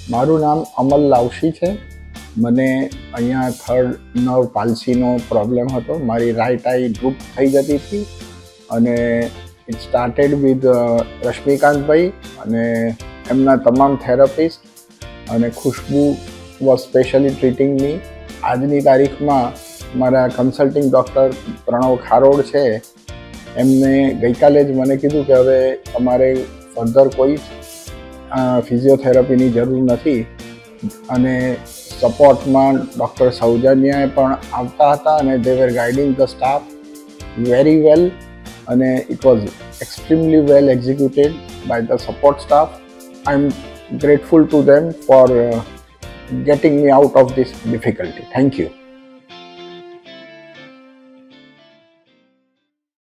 મારું નામ અમલ લાવશી છે. મને અહીંયા થર્ડ નર્વ પાલ્સીનો પ્રોબ્લેમ હતો. મારી રાઈટ આઈ ડ્રૂપ થઈ જતી હતી અને ઇટ સ્ટાર્ટેડ વિથ રશ્મિકાંતભાઈ અને એમના તમામ થેરાપિસ્ટ અને Khushbu was specially treating me. આજની તારીખમાં મારા કન્સલ્ટિંગ ડૉક્ટર પ્રણવ ખારોડ છે, એમને ગઈકાલે જ મને કીધું કે હવે તમારે ફર્ધર કોઈ ફિઝિયોથેરાપીની જરૂર નથી અને સપોર્ટમાં ડૉક્ટર સૌજન્યાએ પણ આવતા હતા અને they were guiding the staff very well અને it was extremely well executed by the support staff. I am grateful to them for getting me out of this difficulty. Thank you.